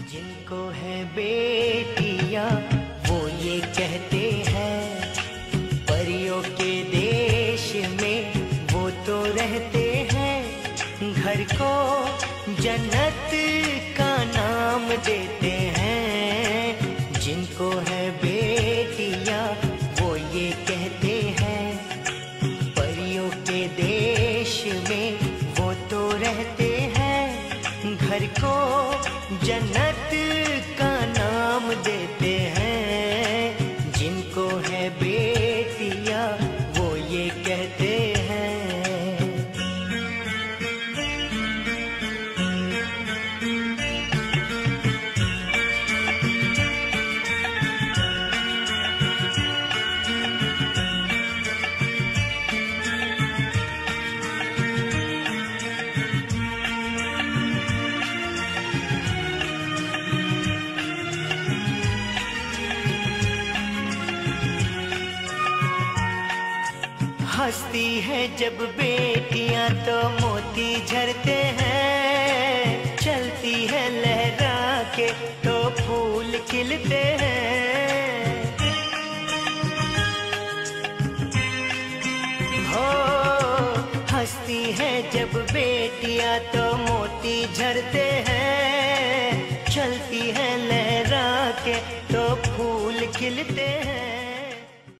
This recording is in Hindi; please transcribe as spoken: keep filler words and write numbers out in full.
जिनको है बेटियां वो ये कहते हैं परियों के देश में वो तो रहते हैं। घर को जन्नत का नाम देते हैं। जिनको है बेटियां वो ये कहते हैं परियों के देश में वो तो रहते हैं। घर को जन्नत का नाम देते हैं। जिनको है बेटियां वो ये कहते हैं। हंसती है जब बेटियां तो मोती झरते हैं। चलती है लहरा के तो फूल खिलते हैं। हो हंसती है जब बेटियां तो मोती झरते हैं। चलती है लहरा के तो फूल खिलते हैं।